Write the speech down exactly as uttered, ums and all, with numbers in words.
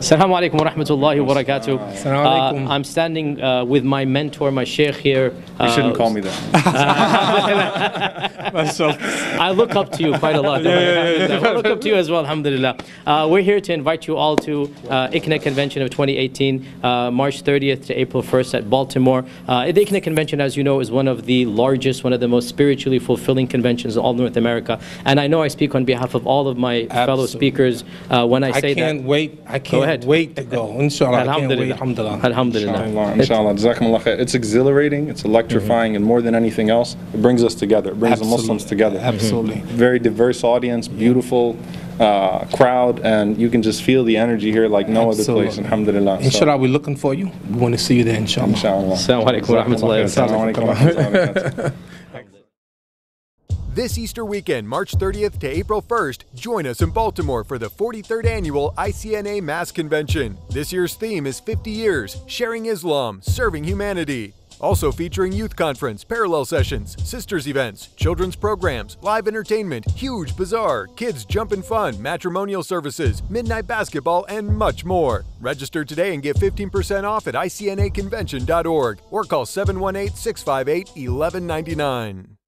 Assalamu alaikum wa rahmatullahi wa barakatuh. Assalamu alaikum. Uh, I'm standing uh, with my mentor, my sheikh here. Uh, You shouldn't call me that. I look up to you quite a lot. Yeah, yeah, yeah, yeah. I look up to you as well, alhamdulillah. Uh, we're here to invite you all to uh, I C N A Convention of twenty eighteen, uh, March thirtieth to April first at Baltimore. Uh, the I C N A Convention, as you know, is one of the largest, one of the most spiritually fulfilling conventions in all North America. And I know I speak on behalf of all of my Absolutely. fellow speakers uh, when I I say can't that. wait. I can't ahead. wait to go. Inshallah. I can't wait. Alhamdulillah. Alhamdulillah. Alhamdulillah. Inshallah, inshallah. Jazakumullah khair. It's exhilarating, it's electrifying, and more than anything else, it brings us together. It brings the Muslims together. Absolutely. Very diverse audience, beautiful uh, crowd, and you can just feel the energy here like no Absolutely. other place. Alhamdulillah. So, Inshallah, we're looking for you. We want to see you there, inshallah. inshallah. Assalamu alaikum wa rahmatullahi wa Assalamu alaikum wa rahmatullahi wa barakatuh. This Easter weekend, March thirtieth to April first, join us in Baltimore for the forty-third Annual I C N A Mass Convention. This year's theme is fifty years, Sharing Islam, Serving Humanity. Also featuring youth conference, parallel sessions, sisters events, children's programs, live entertainment, huge bazaar, kids jump and fun, matrimonial services, midnight basketball, and much more. Register today and get fifteen percent off at I C N A convention dot org or call seven one eight, six five eight, one one nine nine.